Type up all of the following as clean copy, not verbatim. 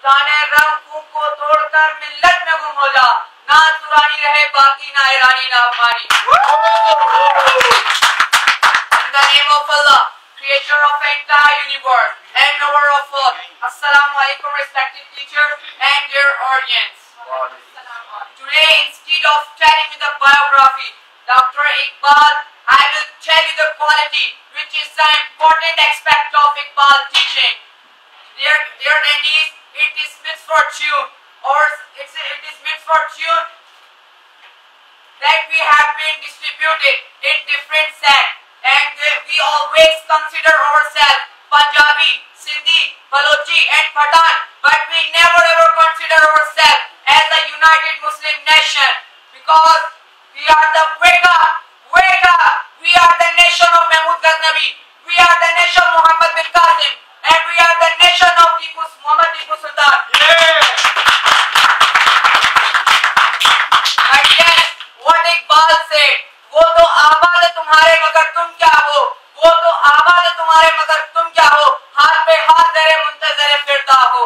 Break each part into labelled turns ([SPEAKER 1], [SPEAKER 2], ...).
[SPEAKER 1] ताने रंग फूक को तोड़कर मिल्लत में गुम हो जा, ना तुरानी रहे बाकी ना ईरानी ना अफगानी। In the name of Allah, creator of the entire universe and knower of all. Assalamu alaikum respected teacher and dear audience. Today, instead of telling you the biography, Dr. Iqbal, I will tell you the quality which is the important aspect of Iqbal teaching. Dear attendees, it is misfortune that we have been distributed in different sects, and we always consider ourselves Punjabi, Sindhi, Balochi and Pathan, but we never ever consider ourselves as a united Muslim nation, because we are the wake up, we are the nation of Mahmud Ghaznavi, we are the nation of Muhammad bin Qasim, and we are the nation of Muhammad Tipu Sultan. But yes, what Iqbal said, वो तो आबाद है तुम्हारे मगर तुम क्या हो, वो तो आबाद है तुम्हारे मगर तुम क्या हो, हाथ पे हाथ धरे मुंतजरे फिरता हो।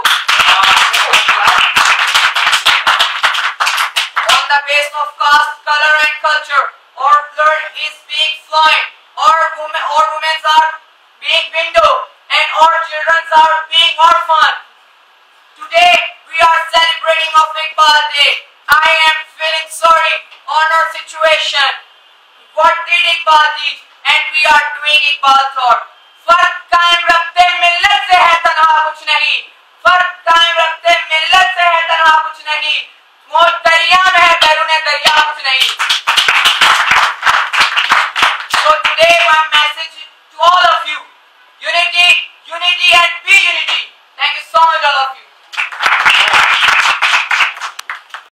[SPEAKER 1] On the basis of caste, color and culture, or blood is being fluent, or women are being window, and our children are being orphan. Today we are celebrating of Iqbal Day. I am feeling sorry on our situation. What did Iqbal teach? And we are doing Iqbal thought. फर्क कायम रखते मिल्लत से है तन्हा कुछ नहीं, फर्क कायम रखते मिल्लत से है तन्हा कुछ नहीं, मौज दरिया में है बैरूने दरिया कुछ नहीं।